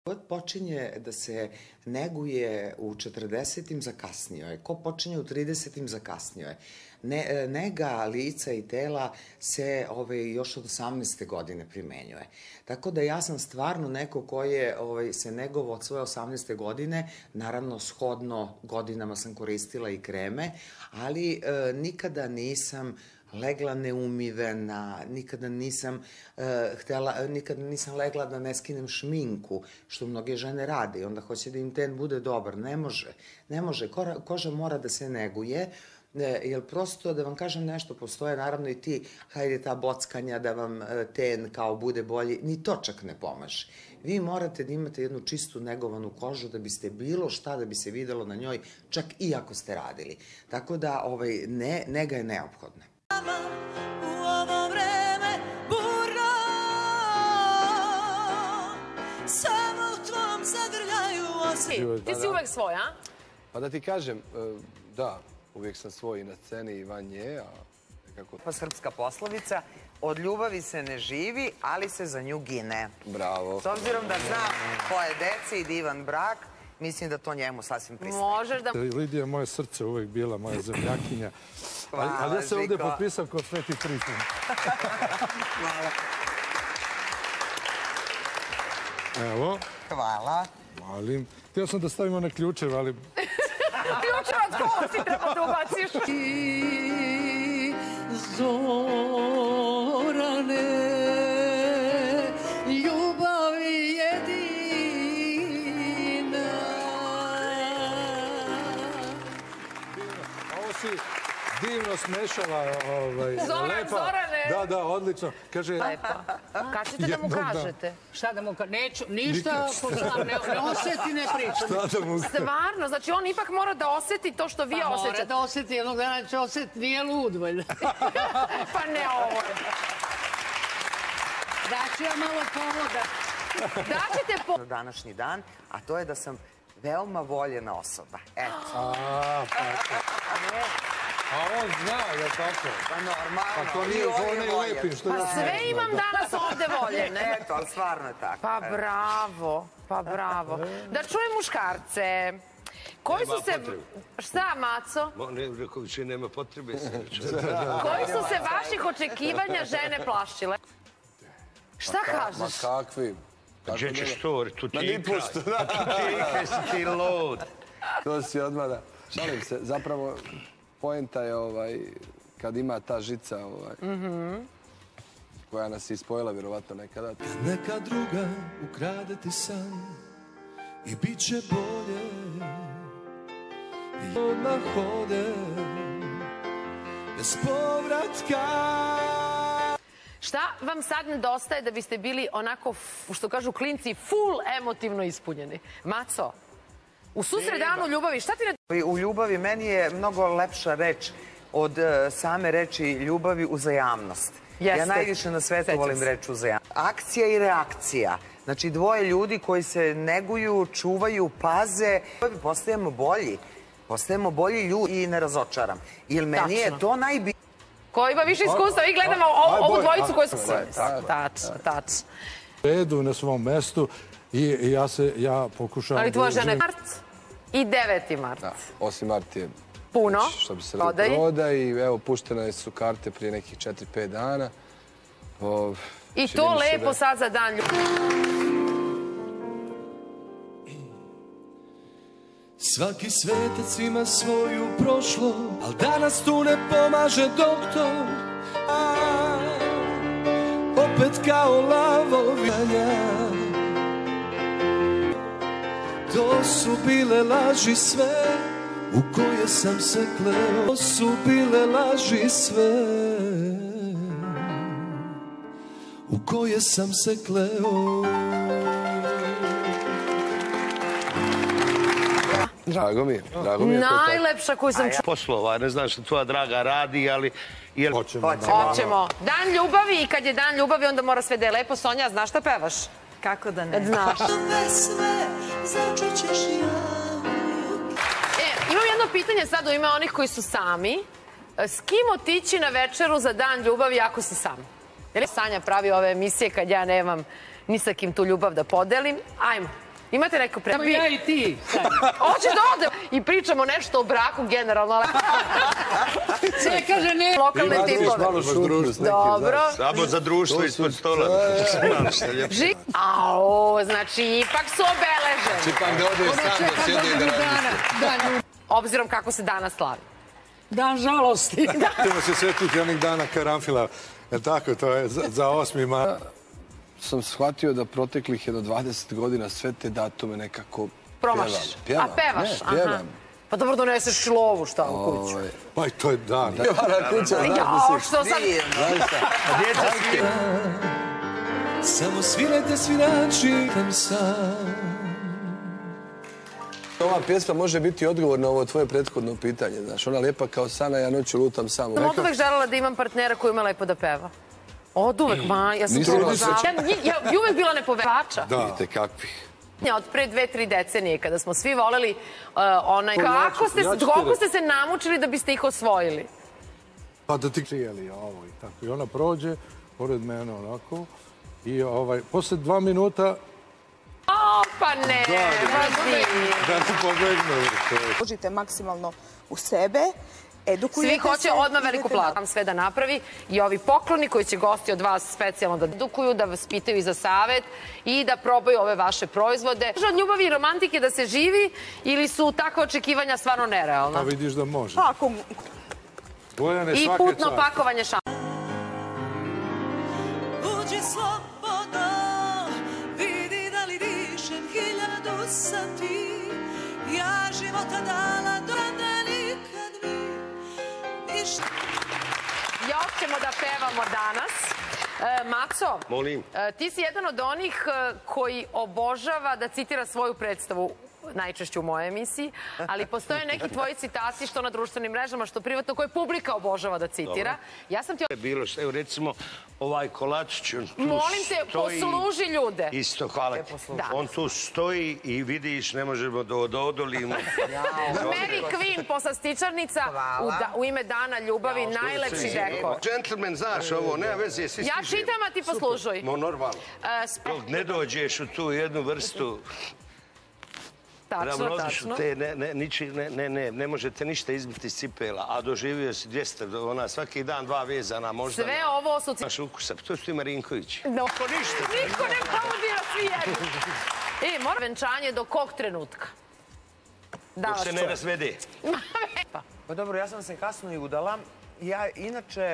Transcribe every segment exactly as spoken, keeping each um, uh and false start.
počinje da se neguje u četrdesetim zakasnio je. Ko počinje u tridesetim zakasnio je. Ne, nega lica i tela se ovaj, još od osamnaeste godine primenjuje. Tako da ja sam stvarno neko ko je ovaj, se negovao od svoje osamnaeste godine, naravno shodno godinama sam koristila i kreme, ali e, nikada nisam legla neumivena, nikada nisam uh, htela, nikada nisam legla da ne skinem šminku, što mnoge žene rade i onda hoće da im ten bude dobar. Ne može, ne može. Koža, koža mora da se neguje, jer prosto, da vam kažem nešto, postoje naravno i ti, hajde ta bockanja da vam ten kao bude bolji, ni to čak ne pomaže. Vi morate da imate jednu čistu negovanu kožu da biste bilo šta da bi se videlo na njoj, čak i ako ste radili. Tako da ovaj, ne, nega je neophodna. U ovo vreme burno, samo u tvom zagrljaju osim. Ti si uvek svoj, a? Pa da ti kažem, da, uvijek sam svoj i na sceni i van nje, a nekako... Pa srpska poslovica, od ljubavi se ne živi, ali se za nju gine. Bravo. S obzirom da zna tvoje dece i divan brak, mislim da to njemu sasvim pristaje. Možeš da... Lidija je moje srce uvek bila, moja zemljakinja. Ali ja se ovdje potpisam kod Sveti Triton. Hvala. Evo. Hvala. Malim. Htio sam da stavim one ključeve, ali... Ključevac, kola si treba da ubaciš. I Zorane, ljubavi jedina. Ovo si divno smešala. Zoran, Zorane. Da, da, odlično. Kaže... Lepo. Kad ćete da mu kažete? Šta da mu kažete? Neću, ništa, ne osjeti, ne pričam. Šta da mu... Stvarno, znači on ipak mora da osjeti to što vi osjećate. Pa mora da osjeti, jednog dana će osjeti, nije lud, valjda. Pa ne ovo. Daću ja malo povoda. Daćete po... Današnji dan, a to je da sam veoma voljena osoba. Eto. A, pa to. A on zna, je tako? Pa normalno. Pa to nije zvone i lepim, što ja Pa sve imam danas ovde voljene. Eto, ali stvarno je tako. Pa bravo, pa bravo. Da čujem muškarce. Koji su se... Šta, Maco? Rekao više nema potrebe. Koji su se vaših očekivanja žene plašile? Šta kažeš? Ma kakvi? Gdje ćeš to? Tu ti ikra. Tu ti ikra, si ti lud. To si odmah da... Šalim se, zapravo... Poenta je kad ima ta žica koja nas je ispojila vjerovatno nekada. Kad neka druga ukrade ti san i bit će bolje i odmah ode bez povratka. Šta vam sad nedostaje da biste bili onako, što kažu klinci, full emotivno ispunjeni? Maco, u susret danu ljubavi, šta ti ne... U ljubavi meni je mnogo lepša reč od same reči ljubavi uzajamnost. Ja najviše na svetu volim reč uzajamnost. Akcija i reakcija. Znači dvoje ljudi koji se neguju, čuvaju, paze. Postajemo bolji. Postajemo bolji ljudi i ne razočaram. Jer meni je to najbitnije. Ko ima više iskustva, vi gledamo ovu dvojicu koju su... Tačno, tačno. Redu na svom mestu i ja se, ja pokušavam... Ali tvoja žena je mart i deveti mart. Osmi mart je... Puno. Što bi se rekao, prodaj i evo, puštene su karte prije nekih četiri pet dana. I to lepo sad za dan ljubavi. Svaki svetac ima svoju prošlo, al danas tu ne pomaže doktor. Opet kao lavovanja, to su bile laži sve u koje sam se kleo. To su bile laži sve u koje sam se kleo. Drago mi je, drago mi je. Najlepša koju sam čula. Poslova, ne znam što tvoja draga radi, ali... Hoćemo. Dan ljubavi i kad je dan ljubavi onda mora sve da je lepo. Sonja, znaš šta pevaš? Kako da ne? Znaš. Imam jedno pitanje sad u ime onih koji su sami. S kim otići na večeru za dan ljubavi ako si sam? Sanja pravi ove emisije kad ja nemam ni sa kim tu ljubav da podelim. Ajmo. Imate neko pre... Samo ja i ti. Hoće da ode i pričamo nešto o braku generalno. Sve kaže ne. Lokalne tipove. Dobro. Samo za društvo ispod stola. Ao, znači ipak su obeleženi. Čipak da ode sam da sjedi i da radi. Obzirom kako se danas slavi. Dan žalosti. Ćemo se sjetiti onih dana karanfila. Jer tako, to je za osmi maj. Sam shvatio da proteklih jedno dvadeset godina sve te datume nekako promašiš. Pjevam. A pevaš? Ne, pjevam. Pa dobro doneseš lovu šta u kuću. Pa i to je dan. Pjevana kuća, znaš, Jao, što sam... Djeca svi... Samo svirajte svirači, tam sam. Ova pjesma može biti odgovor na ovo tvoje prethodno pitanje, znaš, ona lijepa kao sana, ja noću lutam samo. Sam od uvek želela da imam partnera koji ima lepo da peva. Od uvek, ma, ja sam to obožavala. Ja bi uvek bila nepovevača. Da. Vidite kakvih. Od pre dve, tri decenije, kada smo svi voleli onaj... Kako ste se namučili da biste ih osvojili? Pa da ti cijeli ovo i tako. I ona prođe, pored mene onako, i ovaj, posle dva minuta... O, pa ne, vazi. Da ti pobegnu. Uložite maksimalno u sebe, edukujete se. Svi hoće odmah veliku platu. Tam sve da napravi i ovi pokloni koji će gosti od vas specijalno da edukuju, da vas pitaju i za savet i da probaju ove vaše proizvode. Može od ljubavi i romantike da se živi ili su takve očekivanja stvarno nerealna? Pa vidiš da može. Tako. I putno pakovanje šala. Uđi slobodno, vidi da li dišem hiljadu sati. Ja života dala do da nikad mi ništa. Još ćemo da pevamo danas. Maco, molim. Ti si jedan od onih koji obožava da citira svoju predstavu, najčešće u mojoj emisiji, ali postoje neki tvoji citati što na društvenim mrežama, što privatno, koje publika obožava da citira. Ja sam ti... Bilo što, evo recimo, ovaj kolačić, on tu stoji... Molim te, posluži ljude. Isto, hvala ti. On tu stoji i vidiš, ne možemo da odolimo. Mary Queen, poslastičarnica, u ime Dana ljubavi, najlepši dekor. Gentleman, znaš ovo, nema veze, svi stižemo. Ja čitam, a ti poslužuj. Normalno. Ne dođeš u tu jednu vrstu... Tačno, tačno. Ne možete ništa izbiti iz cipela, a doživio si dvjesto, ona svaki dan dva vezana možda... Sve ovo su... Naš ukusa, to su i Marinković. Niko ništa. Niko ne paudira, svi jedni. E, mora venčanje do kog trenutka? Dok se ne razvede. Pa dobro, ja sam se kasno i udala. Ja inače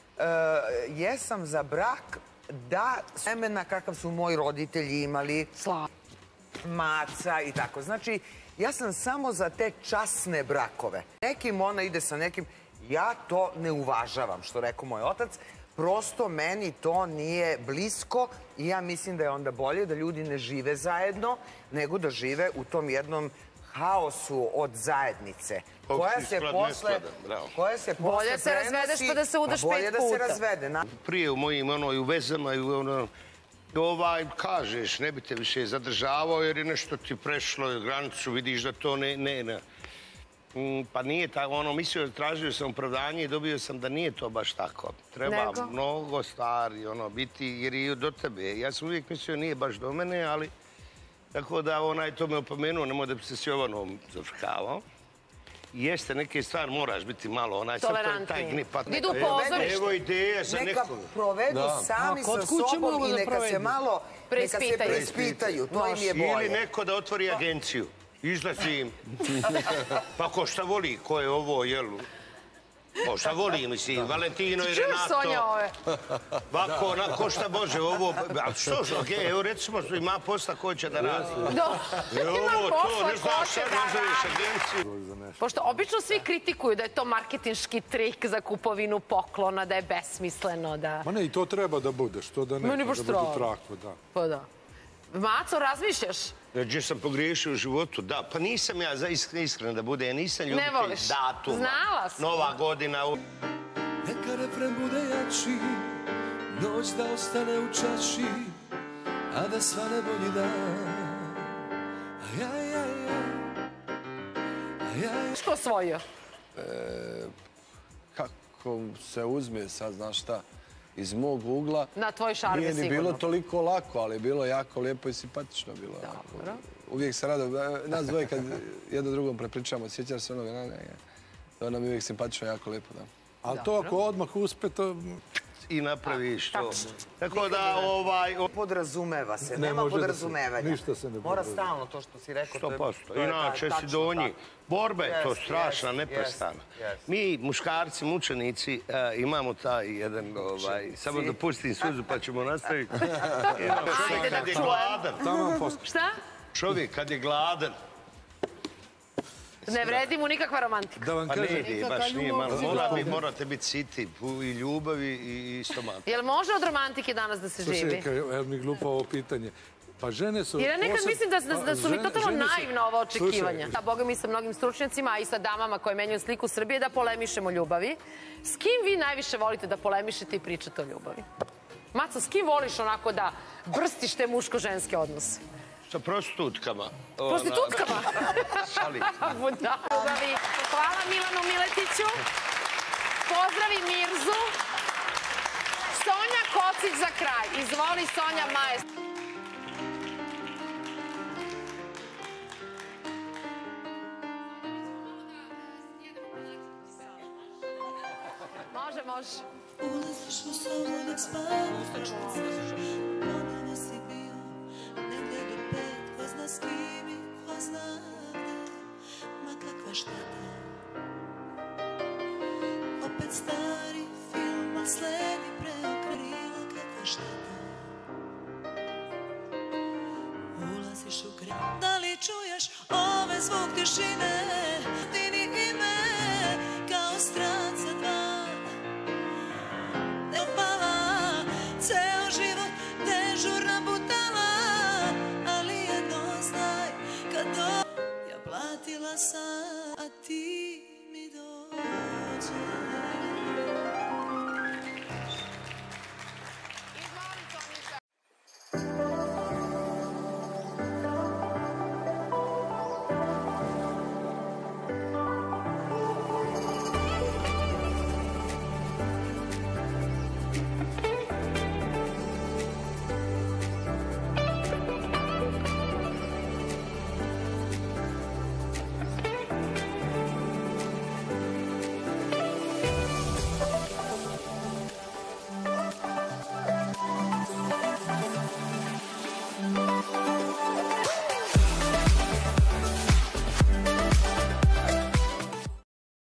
jesam za brak da semena kakav su moji roditelji imali. Slava. Maca i tako. Znači, ja sam samo za te časne brakove. Nekim ona ide sa nekim, ja to ne uvažavam, što rekao moj otac. Prosto meni to nije blisko i ja mislim da je onda bolje da ljudi ne žive zajedno, nego da žive u tom jednom haosu od zajednice. Koja se posle... Bolje se razvedeš pa da se udeš pet puta. Bolje da se razvede. Prije u mojim u vezama i u ono... Ovaj, kažeš, ne bi te više zadržavao jer je nešto ti prešlo granicu, vidiš da to ne, ne, pa nije tako, ono, mislio, tražio sam opravdanje i dobio sam da nije to baš tako. Treba mnogo stvari, ono, biti, jer je do tebe. Ja sam uvijek mislio nije baš do mene, ali tako da onaj to me opomenuo, nemoj da bi se s Jovanom zafrkavao. Jeste, neke stvari moraš biti malo, onaj sad taj gnipat. Idu pozorište. Evo ideja za neka provedu sami sa sobom i neka se malo preispitaju. To im je bolje. Ili neko da otvori agenciju. Izlazi im. Pa ko šta voli, ko je ovo, jel? Ko šta voli, mislim, Valentino i Renato. Čuješ, Sonja, ove? Vako, ko šta može, ovo... Što, evo, recimo, ima posla ko će da radi. Ima posla ko će da radi. Pošto obično svi kritikuju da je to marketinški trik za kupovinu poklona, da je besmisleno, da... Ma ne, i to treba da bude, što da ne, da bude trako, da. Pa da. Maco, razmišljaš? Gdje sam pogriješio u životu, da. Pa nisam ja iskren da bude, ja nisam ljubitelj datuma. Znala sam. Nova godina. Neka refren bude jači, noć da ostane u čaši, a da svane bolji dan. Što osvojio? Kako se uzme sad, znaš šta, iz mog ugla. Na tvoj šarme sigurno. Nije ni bilo toliko lako, ali je bilo jako lijepo i simpatično. Dobro. Uvijek se rado, nas dvoje kad jedno drugom prepričamo, sjećaš se onoga, to nam je uvijek simpatično, jako lijepo, da. Ali to ako odmah uspe, to... I napraviš to. Tako da, ovaj... Podrazumeva se, nema podrazumevanja. Ništa se ne podrazumeva. Mora stalno to što si rekao. sto posto. Inače si donji. Borba je to strašna, neprestana. Mi, muškarci, mučenici, imamo taj jedan, samo da pustim suzu pa ćemo nastaviti. Čovjek kad je gladan. Šta? Čovjek kad je gladan. Ne vredi mu nikakva romantika. Da vam kažem. Pa ne ide, baš nije malo. Morate biti siti i ljubavi i stomata. Jel može od romantike danas da se živi? Evo mi glupo ovo pitanje. Pa žene su... Jer ja nekad mislim da su mi totalno naivna ova očekivanja. A boga mi sa mnogim stručnjacima, a i sa damama koje menjaju sliku Srbije, da polemišemo o ljubavi. S kim vi najviše volite da polemišete i pričate o ljubavi? Maco, s kim voliš onako da brstiš te muško-ženske odnose? Sa prostitutkama. Prostitutkama? Šalim. Hvala Milanu Miletiću. Pozdravi Mirzu. Sonja Kocić za kraj. Izvoli Sonja Majes. Može, može. Ulaziš u sobu dok spavaš. Ponovo si bio negdje do pet. Ko zna s kim i ko zna gde. Ma kakva šteta. Opet stari film, al sledi preokrila. Kakva šteta. Ulaziš u kraj. Da li čuješ ove zvuk tišine?